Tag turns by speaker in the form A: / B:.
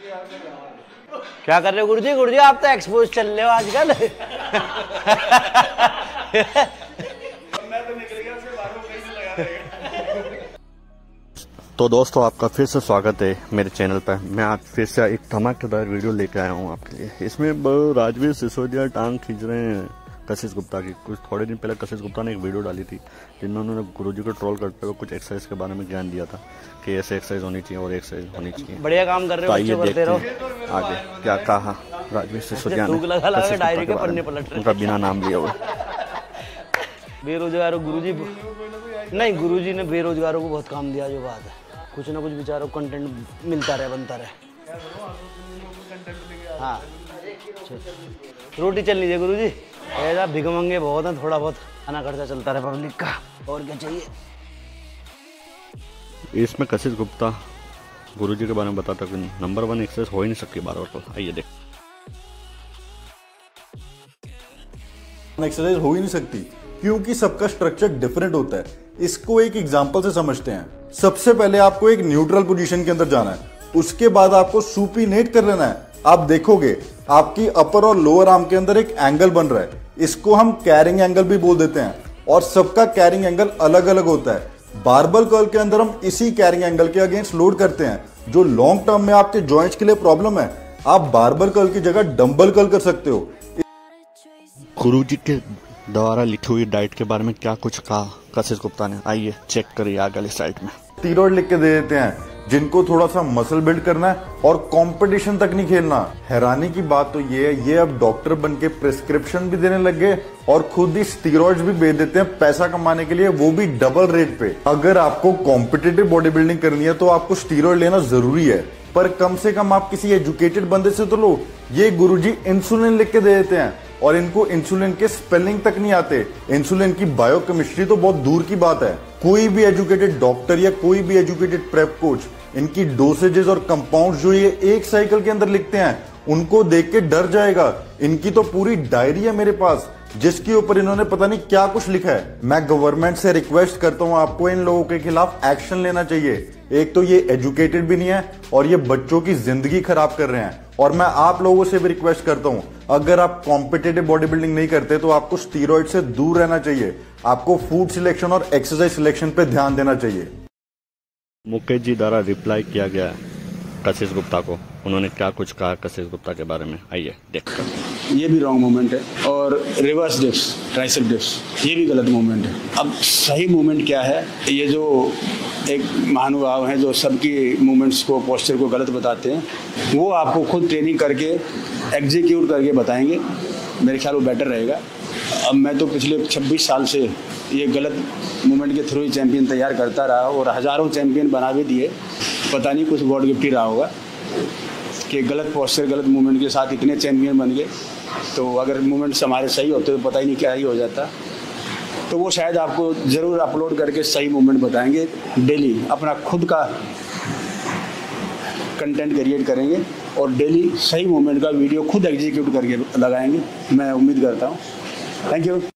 A: क्या कर रहे हो गुरुजी? गुरुजी आप तो एक्सपोज चल रहे हो आजकल।
B: तो दोस्तों आपका फिर से स्वागत है मेरे चैनल पर। मैं आज फिर से एक धमाकेदार वीडियो लेकर आया हूँ आपके लिए। इसमें राजवीर सिसोदिया टांग खींच रहे हैं कशिश गुप्ता की। कुछ थोड़े दिन पहले कशिश गुप्ता ने एक वीडियो डाली थी जिनमें उन्होंने गुरुजी को ट्रोल करते हुए कुछ एक्सरसाइज के बारे में ज्ञान दिया था कि ऐसे एक्सरसाइज होनी चाहिए और एक्सरसाइज होनी चाहिए।
A: बढ़िया काम कर रहे हो,
B: आइए देखते
A: रहो।
B: हैं आगे क्या कहा राजवीर सिसोदिया ने
A: डायरी के पन्ने पलट रहे,
B: उनका बिना नाम लिए हुए।
A: बेरोजगारों गुरुजी नहीं, गुरुजी ने बेरोजगारों को बहुत काम दिया। जो बात है, कुछ ना कुछ बेचारों को कंटेंट मिलता रहे, बनता रहे। हाँ रोटी चलनी चाहिए गुरुजी। ऐसा भिगमंगे बहुत हैं, थोड़ा बहुत खाना खर्चा चलता रहे पब्लिक का, और क्या चाहिए।
B: इसमें कशिश गुप्ता गुरुजी के बारे में बताता कि नंबर 1 एक्सरसाइज हो ही नहीं सकती बार बार। आइए देख।
C: एक्सरसाइज हो ही नहीं सकती क्योंकि सबका स्ट्रक्चर डिफरेंट होता है। इसको एक एग्जांपल से समझते हैं। सबसे पहले आपको एक न्यूट्रल पोजीशन के अंदर जाना है, उसके बाद आपको सुपीनेट कर लेना है। आप देखोगे आपकी अपर और लोअर आर्म के अंदर एक एंगल बन रहा है, इसको हम कैरिंग एंगल भी बोल देते हैं, और सबका कैरिंग एंगल अलग अलग होता है। बारबल कर्ल के अंदर हम इसी कैरिंग एंगल के अगेंस्ट लोड करते हैं। जो लॉन्ग टर्म में आपके जॉइंट्स के लिए प्रॉब्लम है, आप बारबल कर्ल की जगह डंबल कर्ल कर सकते हो।
B: गुरुजी के द्वारा लिखी हुई डाइट के बारे में क्या कुछ कहा कशिश गुप्ता ने, आइए चेक करिए आगे वाली साइड में।
C: स्टीरॉइड लिख के दे देते हैं जिनको थोड़ा सा मसल बिल्ड करना है और कंपटीशन तक नहीं खेलना। हैरानी की बात तो ये है, ये अब डॉक्टर बन के प्रिस्क्रिप्शन भी देने लग गए और खुद ही स्टीरॉइड्स भी बेच देते हैं पैसा कमाने के लिए, वो भी डबल रेट पे। अगर आपको कॉम्पिटिटिव बॉडी बिल्डिंग करनी है तो आपको स्टीरॉइड लेना जरूरी है, पर कम से कम आप किसी एजुकेटेड बंदे से तो लो। ये गुरुजी इंसुलिन लिख के दे देते हैं और इनको इंसुलिन के स्पेलिंग तक नहीं आते। इंसुलिन की बायोकेमिस्ट्री तो बहुत दूर की बात है। कोई भी एजुकेटेड डॉक्टर या कोई भी एजुकेटेड प्रेप कोच इनकी डोसेजेस और कंपाउंड्स जो ये एक साइकिल के अंदर लिखते हैं, उनको देख के डर जाएगा। इनकी तो पूरी डायरी है मेरे पास जिसके ऊपर इन्होंने पता नहीं क्या कुछ लिखा है। मैं गवर्नमेंट से रिक्वेस्ट करता हूं, आपको इन लोगों के खिलाफ एक्शन लेना चाहिए। एक तो ये एजुकेटेड भी नहीं है और ये बच्चों की जिंदगी खराब कर रहे हैं। और मैं आप लोगों से भी रिक्वेस्ट करता हूं, अगर आप कॉम्पिटिटिव बॉडी बिल्डिंग नहीं करते तो आपको स्टीरॉइड से दूर रहना चाहिए। आपको फूड सिलेक्शन और एक्सरसाइज सिलेक्शन पे ध्यान देना चाहिए।
B: मुकेश जी द्वारा रिप्लाई किया गया कशिश गुप्ता को, उन्होंने क्या कुछ कहा कशिश गुप्ता के बारे में, आइए देखते हैं।
D: ये भी रॉन्ग मूवमेंट है और रिवर्स डिप्स, ट्राइसेप डिप्स, ये भी गलत मूवमेंट है। अब सही मूवमेंट क्या है? ये जो एक महानुभाव हैं जो सबकी मूवमेंट्स को, पोस्चर को गलत बताते हैं, वो आपको खुद ट्रेनिंग करके एग्जीक्यूट करके बताएंगे। मेरे ख्याल वो बेटर रहेगा। अब मैं तो पिछले 26 साल से ये गलत मूवमेंट के थ्रू ही चैंपियन तैयार करता रहा और हज़ारों चैंपियन बना भी दिए। पता नहीं कुछ गॉड गिफ्ट ही रहा होगा कि गलत पोस्चर, गलत मूवमेंट के साथ इतने चैंपियन बन गए। तो अगर मूवमेंट्स हमारे सही होते तो पता ही नहीं क्या ही हो जाता। तो वो शायद आपको ज़रूर अपलोड करके सही मूवमेंट बताएंगे। डेली अपना खुद का कंटेंट क्रिएट करेंगे और डेली सही मूवमेंट का वीडियो खुद एग्जीक्यूट करके लगाएंगे। मैं उम्मीद करता हूँ। Thank you.